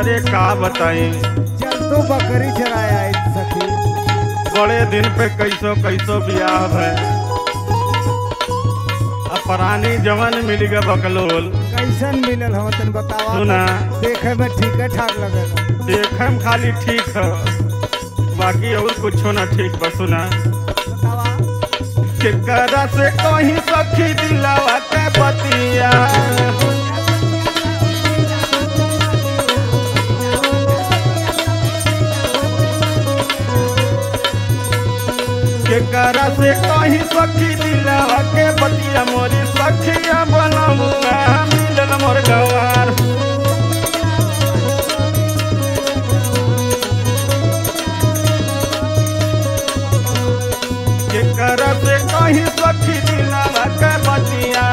अरे का बताई, चल तू बकरी चराया सखी। बड़े दिन पे कैसो कैसो बियाह है। अब पुरानी जवान मिल गया बकलोल। कैसन मिलल हम तन बतावा। सुना, देखे में ठीक है ठाक लगेगा। देखे में खाली ठीक है, बाकी और कुछ ना ठीक बा। सुना, बतावा। केकरा से कहीं सखी दिलावा के बतिया, केकरा से कहीं सखी दिलावा के बतिया। मोरी सखिया बनमुआ मिलल मोर गवार। केकरा से कहीं सखी दिलावा के बतिया।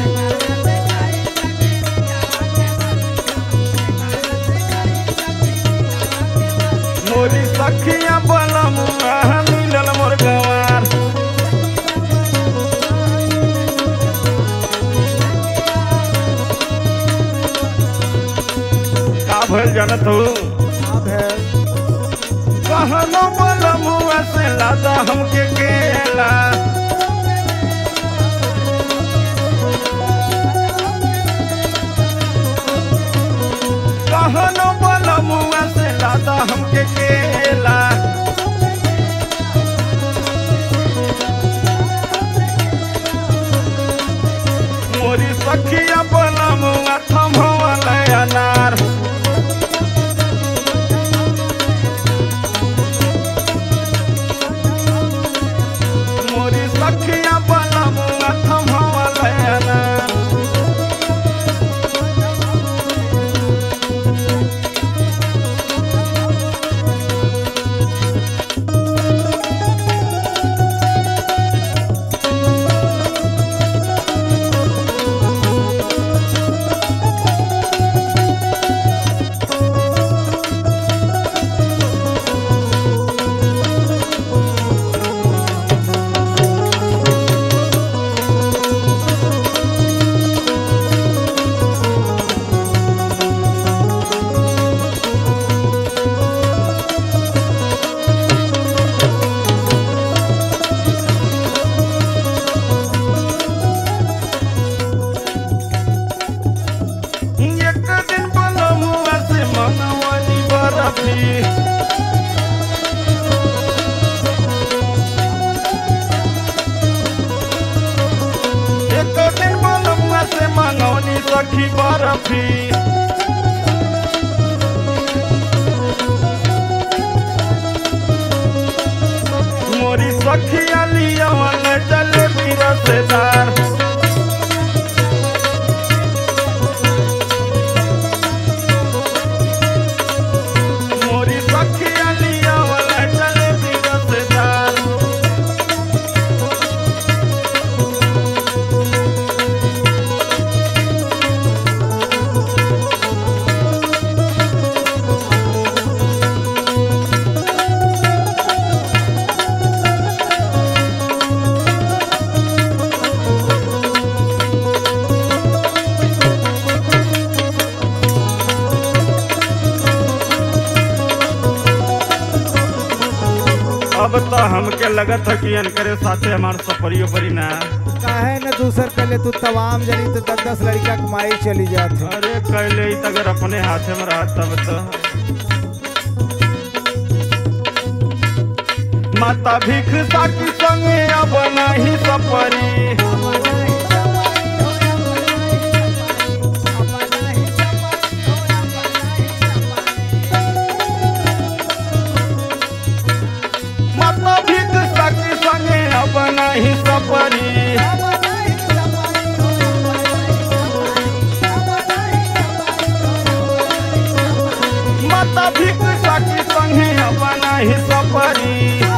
मोरी सखिया बनमुआ मिलल मोर गवार। का भइल जानत हो? कहनो बनमुआ से लादा हमके केला। कहनो बनमुआ से लादा हमके केला। मोरी सखिया बनमुआ थमवले अनार। मोरी सखिया बनमुआ थमवले अनार। एक दिन बनमुआ से मनवली बरफी। एक दिन बनमुआ से मनवली सखी बरफी। मोरी सखिया लिया जलेबी रसेदार। मोरी सखिया लिया जलेबी रसेदार। अब तो हमके लगत है कि इनकरे साथे हमार सफरियो परी ना। काहे न दूसर पहले तू तमाम जनी तो 10-10 लड़का कमाई चली जात है। अरे कैले ही अगर अपने हाथे में रहा तब तो। माता भीख साकी संगे अब नहीं सफरी। माता भीख साकी संगे अब नहीं सफरी। माता भीख साकी संगे अब नहीं सफरी।